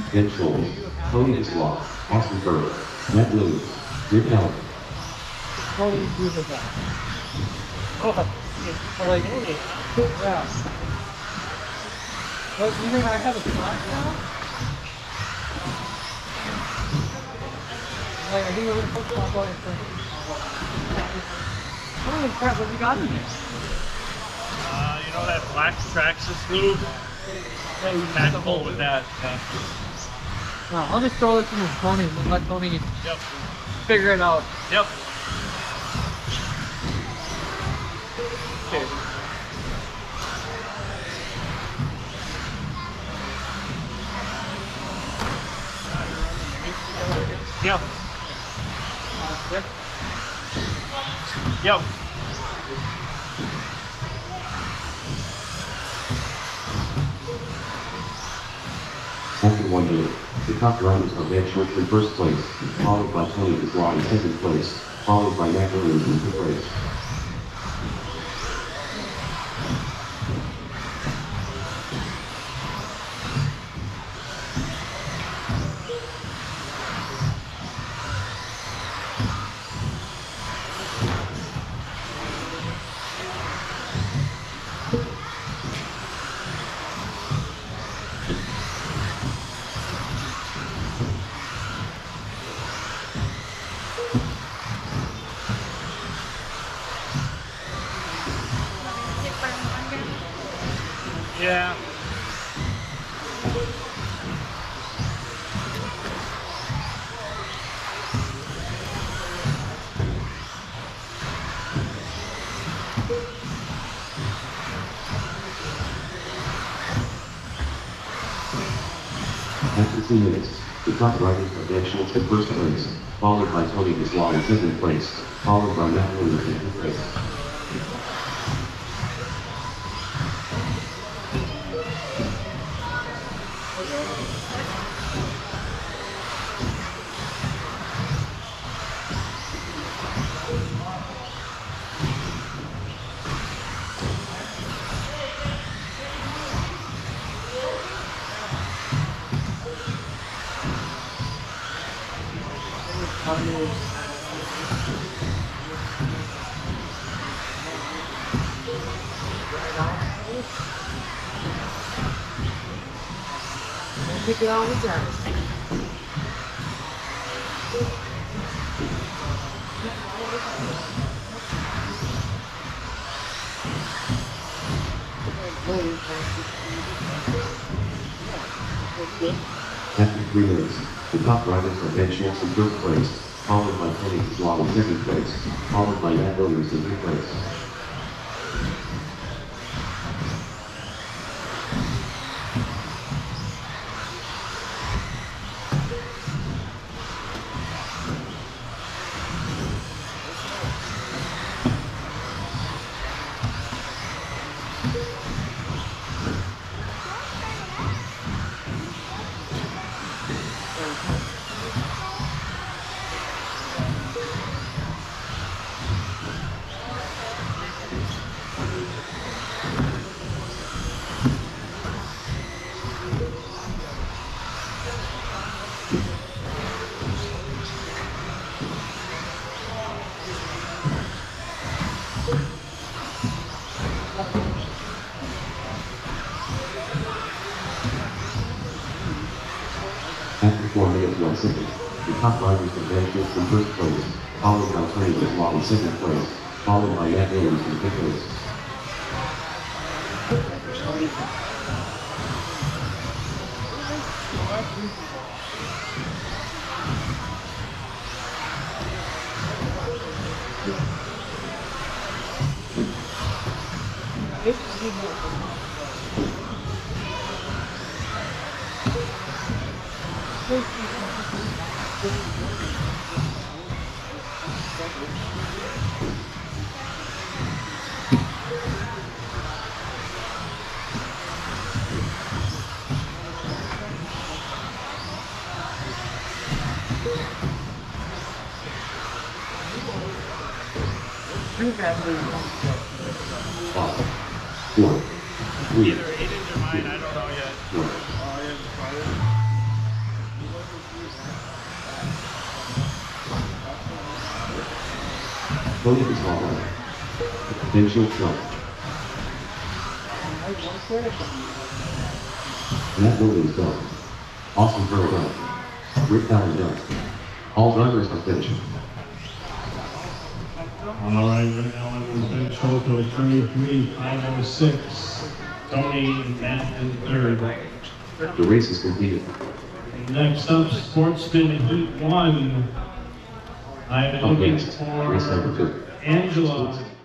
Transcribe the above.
Ben Scholes, Tony Islam, Austin Burke, Matt Lewis, Rick Allen. How do you do with that? Oh, like, yeah. But you think I have a class now? Like, I think we're gonna focus on going for. Holy crap, what have you got in there? You know that black Traxxas lube? Yeah, you Pack full with that. No, I'll just throw this in with Tony and let Tony Yep. figure it out. Yep. Okay. Yep. Yep. After 1 minute, the top runners are Ben Schwartz in first place, followed by Tony Islam in second place, followed by Matt Lewis in fifth place. Yeah. After 2 minutes, the top riders are Ben Schwartz in first place, followed by Tony Islam in second place, followed by Matt Lewis in fifth place. Pick it all the time. After 3 minutes, the top riders are Ben Schwartz in first place, followed by Tony Islam in second place, followed by Matt Lewis in fifth place. After 4 minutes 1 second, the top riders are Ben Schwartz in first place, followed by Tony Islam in second place, followed by Matt Lewis in fifth place. Five, four, three, Either 8 inch or mine, I don't know yet. two, Tony is all right. Potential jump. Matt Williams done. Austin Pearl done. Rick Allen done. All drivers are finished. All right, Rick Allen was finished total 23,506. Tony and Matt in third. The race is completed. Next up, Sportsman Heat 1. I'm Up looking next, race number for 2. Angela